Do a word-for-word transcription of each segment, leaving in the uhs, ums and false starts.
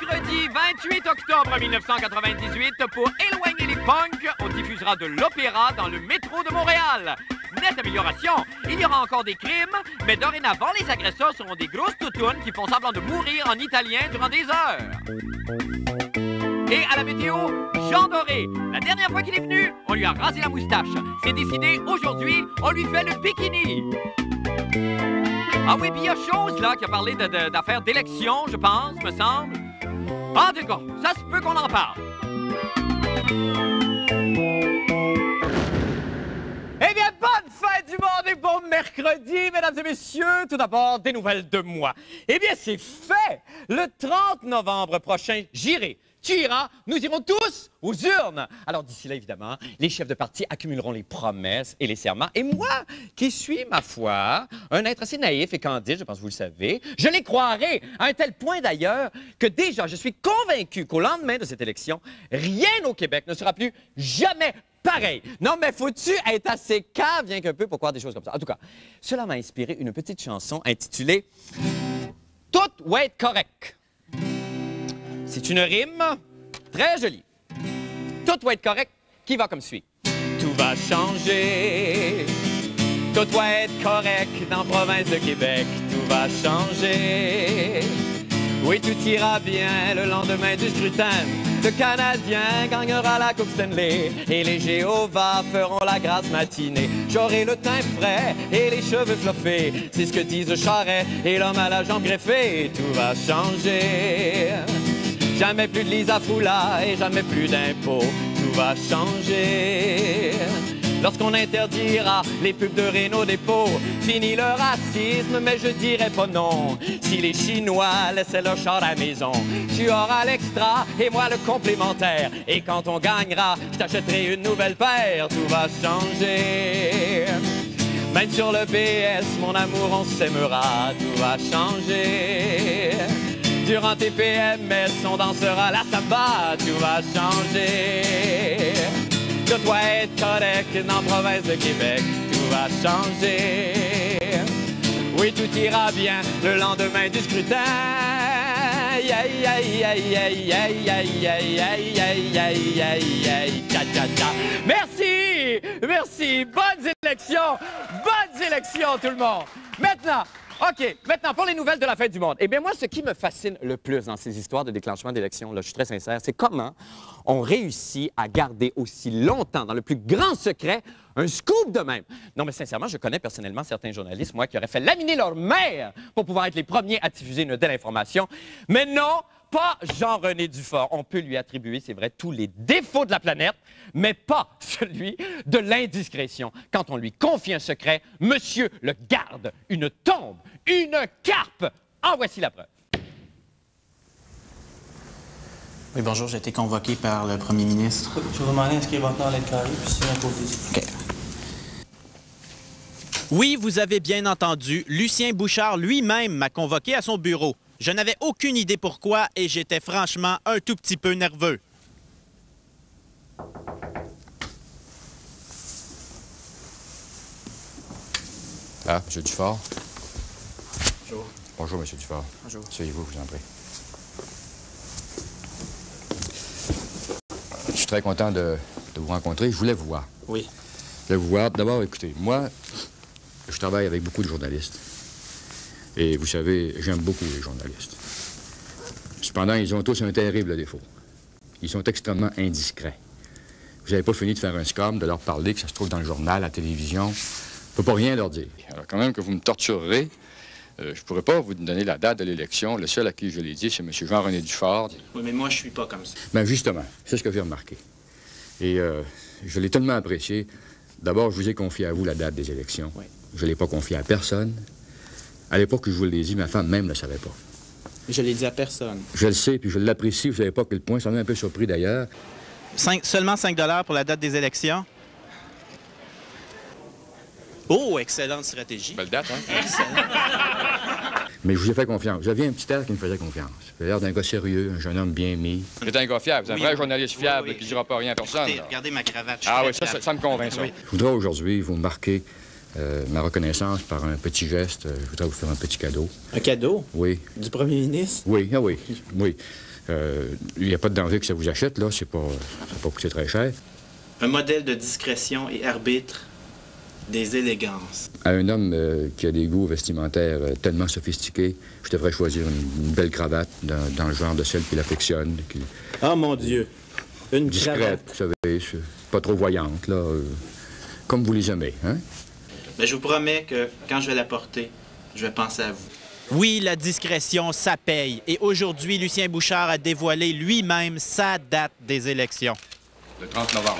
mercredi vingt-huit octobre mille neuf cent quatre-vingt-dix-huit, pour éloigner les punks, on diffusera de l'opéra dans le métro de Montréal. Nette amélioration, il y aura encore des crimes, mais dorénavant, les agresseurs seront des grosses toutounes qui font semblant de mourir en italien durant des heures. Et à la météo, Jean Doré. La dernière fois qu'il est venu, on lui a rasé la moustache. C'est décidé, aujourd'hui, on lui fait le bikini. Ah oui, puis il y a chose, là, qui a parlé d'affaires d'élection, je pense, me semble. En tout cas, ça se peut qu'on en parle. Eh bien, bonne fête du monde et bon mercredi, mesdames et messieurs. Tout d'abord, des nouvelles de moi. Eh bien, c'est fait. Le trente novembre prochain, j'irai. Tu iras, nous irons tous aux urnes. Alors d'ici là, évidemment, les chefs de parti accumuleront les promesses et les serments. Et moi, qui suis, ma foi, un être assez naïf et candide, je pense que vous le savez, je les croirai, à un tel point d'ailleurs que déjà, je suis convaincu qu'au lendemain de cette élection, rien au Québec ne sera plus jamais pareil. Non, mais faut-tu être assez cave, bien qu'un peu, pour croire des choses comme ça? En tout cas, cela m'a inspiré une petite chanson intitulée « Tout va être correct ». C'est une rime très jolie. Tout va être correct, qui va comme suit. Tout va changer, tout va être correct dans la province de Québec. Tout va changer, oui, tout ira bien le lendemain du scrutin. Le Canadien gagnera la Coupe Stanley et les Jéhovah feront la grasse matinée. J'aurai le teint frais et les cheveux fluffés, c'est ce que disent Charest et l'homme à la jambe greffée. Tout va changer. Jamais plus de Lisa Foula et jamais plus d'impôts. Tout va changer lorsqu'on interdira les pubs de Renault Dépôt. Fini le racisme, mais je dirais pas non. Si les Chinois laissaient leur char à la maison, tu auras l'extra et moi le complémentaire. Et quand on gagnera, je t'achèterai une nouvelle paire. Tout va changer. Même sur le B S, mon amour, on s'aimera. Tout va changer. Durant tes P M S, on dansera la samba. Tout va changer. Tout doit être correct dans la province de Québec. Tout va changer. Oui, tout ira bien le lendemain du scrutin. Aïe, aïe, aïe, aïe, aïe, aïe, aïe, aïe, aïe, aïe, aïe, aïe, aïe, tcha, tcha, tcha. Merci! Merci! Bonnes élections! Bonnes élections, tout le monde! Maintenant, OK, maintenant, pour les nouvelles de la fête du monde. Eh bien, moi, ce qui me fascine le plus dans ces histoires de déclenchement d'élections, là, je suis très sincère, c'est comment on réussit à garder aussi longtemps, dans le plus grand secret, un scoop de même. Non, mais sincèrement, je connais personnellement certains journalistes, moi, qui auraient fait laminer leur mère pour pouvoir être les premiers à diffuser une telle information. Mais non, pas Jean-René Dufort. On peut lui attribuer, c'est vrai, tous les défauts de la planète, mais pas celui de l'indiscrétion. Quand on lui confie un secret, monsieur le garde, une tombe, une carpe. En voici la preuve. Oui, bonjour, j'ai été convoqué par le premier ministre. Je vais vous demander d'inscrire votre nom à lettre carrée, puis signer un côté ici. OK. Oui, vous avez bien entendu, Lucien Bouchard lui-même m'a convoqué à son bureau. Je n'avais aucune idée pourquoi et j'étais franchement un tout petit peu nerveux. Ah, M. Dufort. Bonjour. Bonjour, M. Dufort. Bonjour. Asseyez-vous, je vous en prie. Je suis très content de, de vous rencontrer. Je voulais vous voir. Oui. Je voulais vous voir. D'abord, écoutez, moi, je travaille avec beaucoup de journalistes. Et vous savez, j'aime beaucoup les journalistes. Cependant, ils ont tous un terrible défaut. Ils sont extrêmement indiscrets. Vous n'avez pas fini de faire un scam, de leur parler, que ça se trouve dans le journal, à la télévision. Je ne peux pas rien leur dire. Alors, quand même que vous me torturerez, euh, je ne pourrais pas vous donner la date de l'élection. Le seul à qui je l'ai dit, c'est M. Jean-René Dufort. Oui, mais moi, je suis pas comme ça. Bien, justement, c'est ce que j'ai remarqué. Et euh, je l'ai tellement apprécié. D'abord, je vous ai confié à vous la date des élections. Oui. Je ne l'ai pas confié à personne. À l'époque où je vous l'ai dit, ma femme même ne le savait pas. Je l'ai dit à personne. Je le sais, puis je l'apprécie. Vous savez pas à quel point. Ça m'a un peu surpris, d'ailleurs. Cinq, seulement cinq dollars pour la date des élections? Oh, excellente stratégie. Belle date, hein? Excellent. Mais je vous ai fait confiance. Vous aviez un petit air qui me faisait confiance. Vous avez l'air d'un gars sérieux, un jeune homme bien mis. Vous êtes un gars fiable. Vous êtes un Oui, vrai oui. journaliste Oui, fiable oui. qui ne dira pas rien à personne. Écoutez, regardez ma cravate. Je suis Ah très oui, ça, fiable. ça, ça me convainc, ça. Oui. Je voudrais aujourd'hui vous marquer euh, ma reconnaissance par un petit geste. Je voudrais vous faire un petit cadeau. Un cadeau? Oui. Du premier ministre? Oui, ah oui, oui. Euh, il n'y a pas de danger que ça vous achète, là. C'est pas, ça va pas coûter très cher. Un modèle de discrétion et arbitre des élégances. À un homme euh, qui a des goûts vestimentaires euh, tellement sophistiqués, je devrais choisir une, une belle cravate dans, dans le genre de celle qu'il affectionne. Qui... Oh mon Dieu! Une discrète, cravate. vous savez, pas trop voyante, là. Euh, comme vous les aimez, hein? Mais je vous promets que quand je vais la porter, je vais penser à vous. Oui, la discrétion, ça paye. Et aujourd'hui, Lucien Bouchard a dévoilé lui-même sa date des élections. Le trente novembre.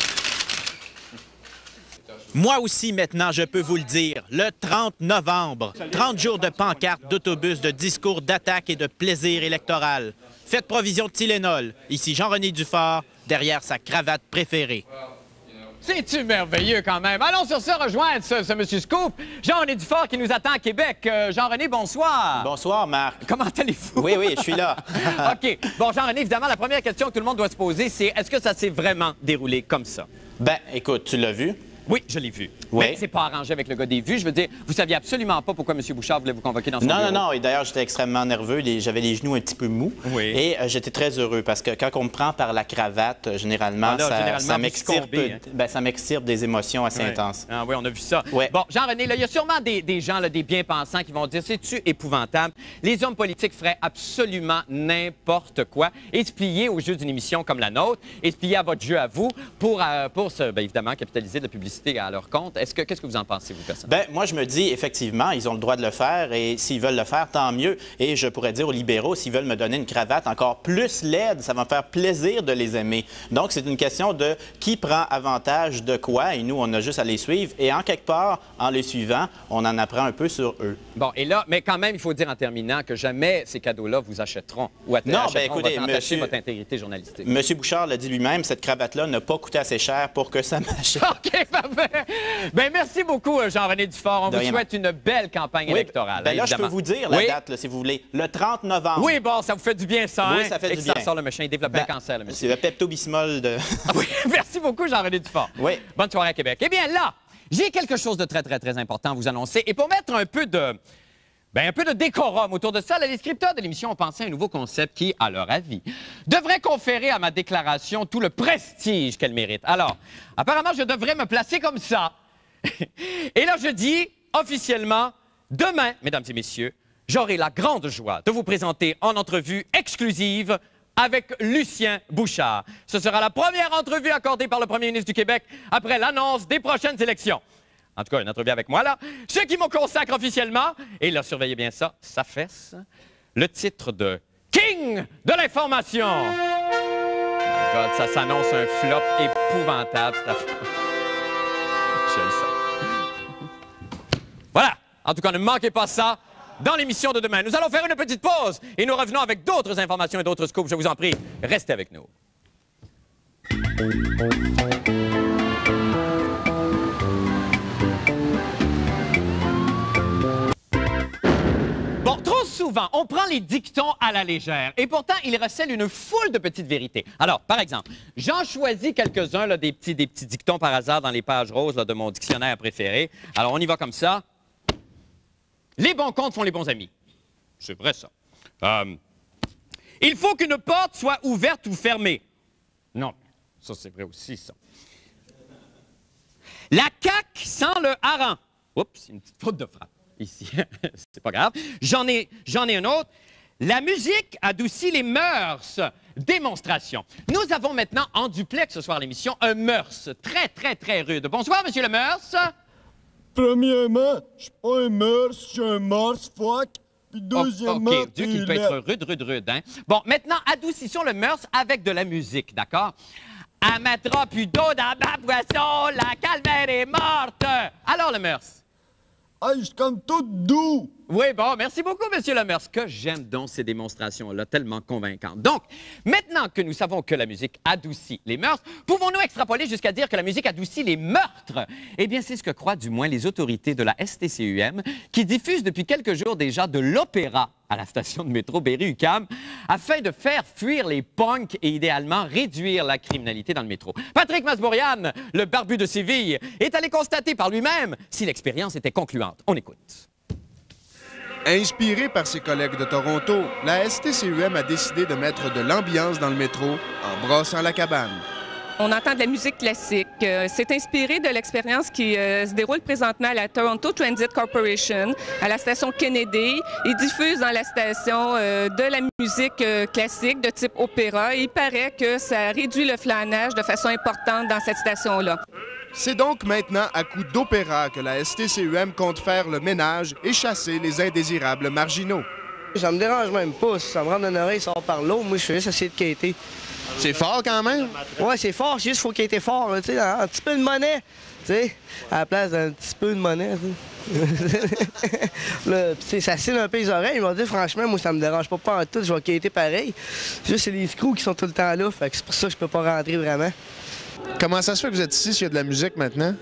Moi aussi, maintenant, je peux vous le dire, le trente novembre. trente jours de pancartes, d'autobus, de discours, d'attaques et de plaisir électoral. Faites provision de Tylenol. Ici Jean-René Dufort, derrière sa cravate préférée. C'est-tu merveilleux quand même? Allons sur ça rejoindre ce, ce monsieur Scoop, Jean-René Dufort qui nous attend à Québec. Euh, Jean-René, bonsoir. Bonsoir, Marc. Comment allez-vous? Oui, oui, je suis là. OK. Bon, Jean-René, évidemment, la première question que tout le monde doit se poser, c'est est-ce que ça s'est vraiment déroulé comme ça? Ben, écoute, tu l'as vu? Oui, je l'ai vu. Oui. Mais c'est pas arrangé avec le gars des vues. Je veux dire, vous saviez absolument pas pourquoi M. Bouchard voulait vous convoquer dans son Non, bureau. non, non. Et d'ailleurs, j'étais extrêmement nerveux. Les... J'avais les genoux un petit peu mous. Oui. Et euh, j'étais très heureux parce que quand on me prend par la cravate, euh, généralement, Ah là, ça, généralement, ça vous m'extirpe succombez, hein. ben, ça m'extirpe des émotions assez Ouais. intenses. Ah oui, on a vu ça. Ouais. Bon, Jean-René, là, il y a sûrement des, des gens, là, des bien-pensants qui vont dire c'est-tu épouvantable? Les hommes politiques feraient absolument n'importe quoi et se plier au jeu d'une émission comme la nôtre et se plier à votre jeu à vous pour, euh, pour se, bien évidemment, capitaliser de la publicité à leur compte. Est-ce que, qu'est-ce que vous en pensez, vous, personne? Ben, moi, je me dis, effectivement, ils ont le droit de le faire et s'ils veulent le faire, tant mieux. Et je pourrais dire aux libéraux, s'ils veulent me donner une cravate encore plus laide, ça va me faire plaisir de les aimer. Donc, c'est une question de qui prend avantage de quoi et nous, on a juste à les suivre. Et en quelque part, en les suivant, on en apprend un peu sur eux. Bon, et là, mais quand même, il faut dire en terminant que jamais ces cadeaux-là vous achèteront ou atta- Non, ben, achèteront écoutez, votre, entacher monsieur- votre intégrité journalistique. M. Bouchard l'a dit lui-même, cette cravate-là n'a pas coûté assez cher pour que ça m'achète. OK, parfait. Bien, merci beaucoup, Jean-René Dufort. On De vous rien. souhaite une belle campagne Oui, électorale. ben là, hein, je peux évidemment. vous dire la Oui. date, là, si vous voulez. Le trente novembre. Oui, bon, ça vous fait du bien, ça, Oui, hein? ça fait Et du que ça bien. sort le machin, il développe Ben, un cancer, le c'est monsieur. le Pepto-Bismol de... Ah oui, merci beaucoup, Jean-René Dufort. Oui. Bonne soirée à Québec. Eh bien, là, j'ai quelque chose de très, très, très important à vous annoncer. Et pour mettre un peu de... Ben, un peu de décorum autour de ça, les scripteurs de l'émission ont pensé à un nouveau concept qui, à leur avis, devrait conférer à ma déclaration tout le prestige qu'elle mérite. Alors, apparemment, je devrais me placer comme ça. Et là, je dis officiellement, demain, mesdames et messieurs, j'aurai la grande joie de vous présenter en entrevue exclusive avec Lucien Bouchard. Ce sera la première entrevue accordée par le premier ministre du Québec après l'annonce des prochaines élections. En tout cas, une entrevue avec moi, là. Ce qui me consacre officiellement, et là, surveillez bien ça, sa fesse, le titre de King de l'information. Oh God, ça s'annonce un flop épouvantable, cette affaire. Je le sais. Voilà. En tout cas, ne manquez pas ça dans l'émission de demain. Nous allons faire une petite pause et nous revenons avec d'autres informations et d'autres scoops. Je vous en prie, restez avec nous. Bon, trop souvent, on prend les dictons à la légère. Et pourtant, il recèle une foule de petites vérités. Alors, par exemple, j'en choisis quelques-uns, là, des petits, des petits dictons par hasard dans les pages roses là, de mon dictionnaire préféré. Alors, on y va comme ça. Les bons comptes font les bons amis. C'est vrai, ça. Euh, il faut qu'une porte soit ouverte ou fermée. Non, ça, c'est vrai aussi, ça. La C A Q sent le hareng. Oups, une petite faute de frappe ici. C'est pas grave. J'en ai, j'en ai un autre. La musique adoucit les mœurs. Démonstration. Nous avons maintenant en duplex ce soir à l'émission un mœurs très, très, très rude. Bonsoir, monsieur le mœurs. Premièrement, je suis pas un mœurs, je suis un mars fuck. Puis deuxièmement, OK, Dieu qu'il peut t'es être rude, rude, rude, hein? Bon, maintenant, adoucissons le mœurs avec de la musique, d'accord? À mettra plus d'eau dans ma boisson, la calvaire est morte. Alors, le mœurs? hey, je suis comme tout doux. Oui, bon, merci beaucoup, monsieur Lemers. Que j'aime donc ces démonstrations-là, tellement convaincantes. Donc, maintenant que nous savons que la musique adoucit les mœurs, pouvons-nous extrapoler jusqu'à dire que la musique adoucit les meurtres? Eh bien, c'est ce que croient du moins les autorités de la S T C U M, qui diffusent depuis quelques jours déjà de l'opéra à la station de métro Berry-UQAM, afin de faire fuir les punks et idéalement réduire la criminalité dans le métro. Patrick Masbourian, le barbu de Séville, est allé constater par lui-même si l'expérience était concluante. On écoute. Inspirée par ses collègues de Toronto, la S T C U M a décidé de mettre de l'ambiance dans le métro en brassant la cabane. On entend de la musique classique. Euh, c'est inspiré de l'expérience qui euh, se déroule présentement à la Toronto Transit Corporation, à la station Kennedy. Ils diffusent dans la station euh, de la musique euh, classique de type opéra. Et il paraît que ça réduit le flânage de façon importante dans cette station-là. C'est donc maintenant à coup d'opéra que la S T C U M compte faire le ménage et chasser les indésirables marginaux. Ça me dérange même pas. Si ça me rentre dans l'oreille, ça sort par l'eau. Moi, je fais juste essayer de quêter. C'est fort quand même? Ouais, c'est fort. C'est juste qu'il faut quêter fort. Là, un, un petit peu de monnaie. T'sais, à la place d'un petit peu de monnaie. Là, ça signe un peu les oreilles. Ils m'ont dit, franchement, moi, ça me dérange pas, pas en tout. Je vais quêter pareil. Juste, c'est les screws qui sont tout le temps là. Fait que c'est pour ça que je peux pas rentrer vraiment. Comment ça se fait que vous êtes ici s'il y a de la musique maintenant?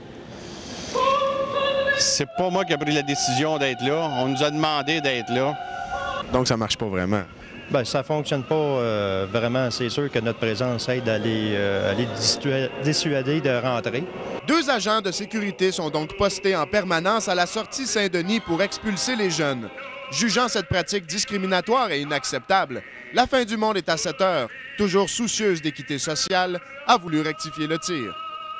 C'est pas moi qui ai pris la décision d'être là. On nous a demandé d'être là. Donc ça marche pas vraiment? Bien, ça fonctionne pas euh, vraiment. C'est sûr que notre présence aide à les, euh, à les dissuader de rentrer. Deux agents de sécurité sont donc postés en permanence à la sortie Saint-Denis pour expulser les jeunes. Jugeant cette pratique discriminatoire et inacceptable, la fin du monde est à sept heures. Toujours soucieuse d'équité sociale, a voulu rectifier le tir.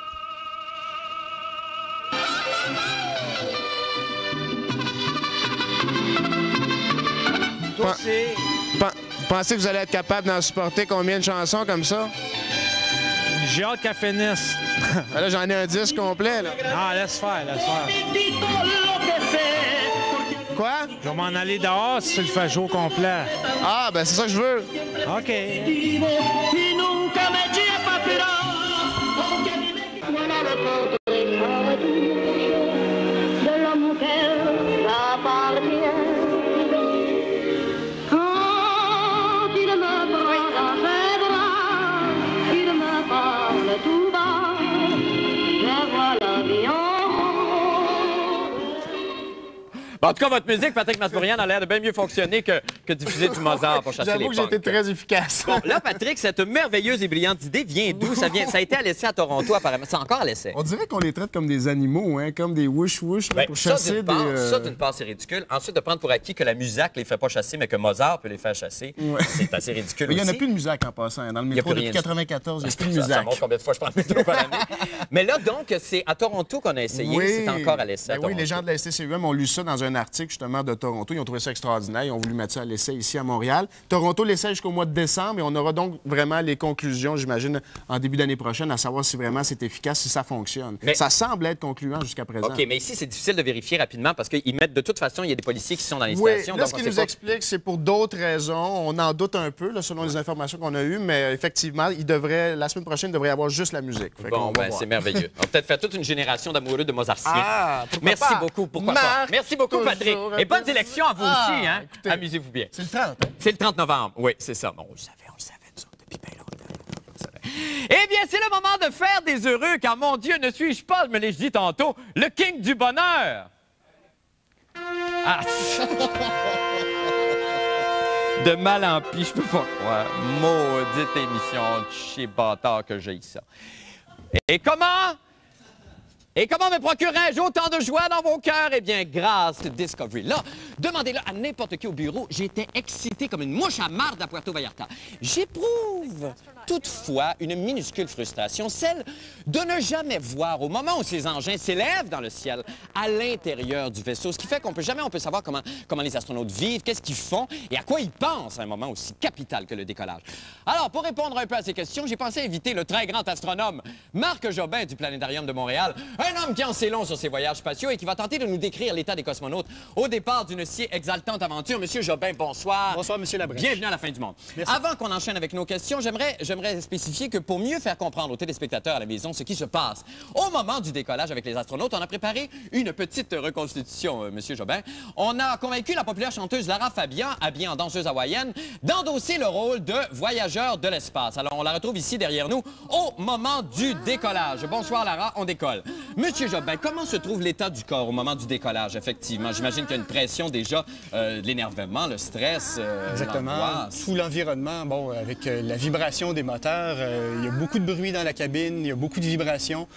Pen- Pensez que vous allez être capable d'en supporter combien de chansons comme ça? J'ai hâte qu'elle finisse. Ben là, j'en ai un disque complet, là. Ah, laisse faire, laisse faire. Quoi? Je vais m'en aller dehors si tu le fais jouer au complet. Ah, ben c'est ça que je veux. OK. Bon, en tout cas, votre musique, Patrick Masbourian, a l'air de bien mieux fonctionner que, que diffuser du Mozart pour chasser les punks. J'avoue que j'ai été très efficace. Bon, là, Patrick, cette merveilleuse et brillante idée vient d'où? Ça vient, ça a été à l'essai à Toronto, apparemment. C'est encore à l'essai. On dirait qu'on les traite comme des animaux, hein, comme des wouch-wouch Ben, pour ça, chasser d'une des... part, euh... ça, d'une part, c'est ridicule. Ensuite, de prendre pour acquis que la Musac les fait pas chasser, mais que Mozart peut les faire chasser, Ouais. c'est assez ridicule Mais il aussi. n'y en a plus de Musac en passant. Hein. Dans le Il y a métro, plus depuis rien. quatre-vingt-quatorze, il n'y a plus de Ça, ça Musac. montre combien de fois je prends le métro par année. Mais là, donc, c'est à Toronto qu'on a essayé. Oui. C'est encore à l'essai à Ben oui, Toronto. les gens de la S T C U M ont lu ça dans un article justement de Toronto. Ils ont trouvé ça extraordinaire. Ils ont voulu mettre ça à l'essai ici à Montréal. Toronto l'essaie jusqu'au mois de décembre et on aura donc vraiment les conclusions, j'imagine, en début d'année prochaine, à savoir si vraiment c'est efficace, si ça fonctionne. Mais... Ça semble être concluant jusqu'à présent. OK, mais ici, c'est difficile de vérifier rapidement parce qu'ils mettent de toute façon, il y a des policiers qui sont dans les Oui, stations. là, donc ce on qu'ils sait nous pas... expliquent, c'est pour d'autres raisons. On en doute un peu, là, selon les informations qu'on a eues, mais effectivement, il devrait, la semaine prochaine, il devrait y avoir juste la musique. Fait Bon, ben, c'est merveilleux. On va peut-être faire toute une génération d'amoureux de Mozartiens. Ah, pourquoi Merci pas? beaucoup. Pourquoi Marc, pas? Merci beaucoup, toujours Patrick. un Et bonne plaisir. élection à vous Ah, aussi, hein? écoutez, Amusez-vous bien. C'est le trente, hein? C'est le trente novembre. Oui, c'est ça. Bon, on le savait, on le savait, nous autres, depuis bien longtemps. On le savait. Eh bien, c'est le moment de faire des heureux, car mon Dieu, ne suis-je pas, je me l'ai dit tantôt, le king du bonheur. Ah! De mal en pis, je peux pas croire. Maudite émission de chez bâtard que j'ai ça. Et comment? Et comment me procurais-je autant de joie dans vos cœurs? Eh bien, grâce à Discovery. Là, demandez-le à n'importe qui au bureau. J'étais excité comme une mouche à marde à Puerto Vallarta. J'éprouve toutefois une minuscule frustration, celle de ne jamais voir, au moment où ces engins s'élèvent dans le ciel, à l'intérieur du vaisseau, ce qui fait qu'on peut jamais on peut savoir comment, comment les astronautes vivent, qu'est-ce qu'ils font et à quoi ils pensent à un moment aussi capital que le décollage. Alors, pour répondre un peu à ces questions, j'ai pensé inviter le très grand astronome Marc Jobin du Planétarium de Montréal, un homme qui en sait long sur ses voyages spatiaux et qui va tenter de nous décrire l'état des cosmonautes au départ d'une si exaltante aventure. Monsieur Jobin, bonsoir. Bonsoir, Monsieur Labrèche. Bienvenue à la fin du monde. Merci. Avant qu'on enchaîne avec nos questions, j'aimerais, j'aimerais spécifier que pour mieux faire comprendre aux téléspectateurs à la maison ce qui se passe au moment du décollage avec les astronautes, on a préparé une petite reconstitution, euh, Monsieur Jobin. On a convaincu la populaire chanteuse Lara Fabian, habillée en danseuse hawaïenne, d'endosser le rôle de voyageur de l'espace. Alors, on la retrouve ici derrière nous au moment du décollage. Bonsoir, Lara, on décolle. Monsieur Jobin, comment se trouve l'état du corps au moment du décollage, effectivement? J'imagine qu'il y a une pression déjà, euh, de l'énervement, le stress, euh, Exactement. l'angoisse. Tout l'environnement, bon, avec euh, la vibration des moteurs, euh, il y a beaucoup de bruit dans la cabine, il y a beaucoup de vibrations.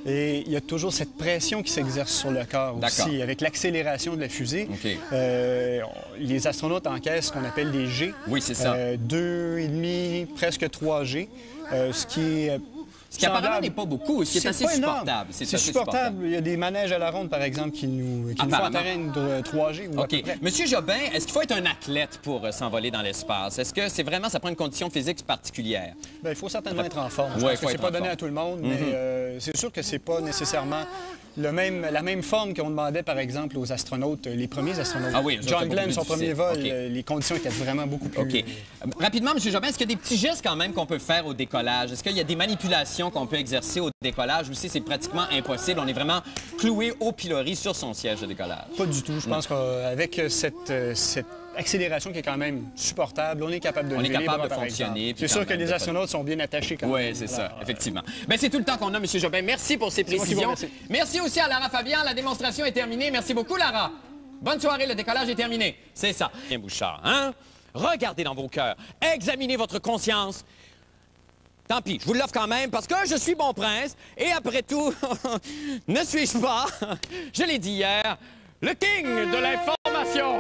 Et il y a toujours cette pression qui s'exerce sur le corps aussi, avec l'accélération de la fusée. Okay. Euh, les astronautes encaissent ce qu'on appelle des G. Oui, c'est ça. Euh, deux virgule cinq, presque trois G, euh, ce qui est... Ce qui apparemment n'est pas beaucoup, ce qui est, est assez supportable. C'est supportable. supportable. Il y a des manèges à la ronde, par exemple, qui nous, qui nous font atteindre trois G. Ou OK. Monsieur Jobin, est-ce qu'il faut être un athlète pour euh, s'envoler dans l'espace? Est-ce que c'est vraiment, ça prend une condition physique particulière? Bien, il faut certainement être en forme. Ouais, Ce n'est pas donné à tout le monde, mm-hmm. mais euh, c'est sûr que c'est pas nécessairement le même, la même forme qu'on demandait, par exemple, aux astronautes, les premiers astronautes. Ah oui, John Glenn, son premier vol, okay. les conditions étaient vraiment beaucoup plus... OK. Euh, rapidement, M. Jobin, est-ce qu'il y a des petits gestes quand même qu'on peut faire au décollage? Est-ce qu'il y a des manipulations qu'on peut exercer au décollage ou si c'est pratiquement impossible? On est vraiment cloué au pilori sur son siège de décollage. Pas du tout. Je pense qu'avec cette, cette accélération qui est quand même supportable, on est capable de On est capable bras, de fonctionner. C'est sûr que les astronautes sont bien attachés quand oui, même. Oui, c'est ça, effectivement. Bien, c'est tout le temps qu'on a, M. Jobin. Merci pour ces précisions. Merci aussi à Lara Fabian. La démonstration est terminée. Merci beaucoup, Lara. Bonne soirée. Le décollage est terminé. C'est ça. Bien, Bouchard, hein? Regardez dans vos cœurs. Examinez votre conscience. Tant pis, je vous l'offre quand même parce que je suis bon prince. Et après tout, ne suis-je pas, je l'ai dit hier, le king de l'information.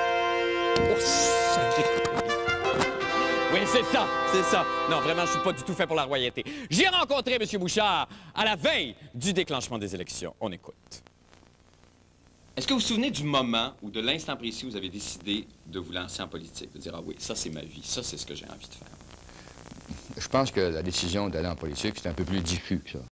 Oui, c'est ça, c'est ça. Non, vraiment, je suis pas du tout fait pour la royauté. J'ai rencontré M. Bouchard à la veille du déclenchement des élections. On écoute. Est-ce que vous vous souvenez du moment ou de l'instant précis où vous avez décidé de vous lancer en politique, de dire « Ah oui, ça c'est ma vie, ça c'est ce que j'ai envie de faire ». Je pense que la décision d'aller en politique, c'est un peu plus diffus que ça.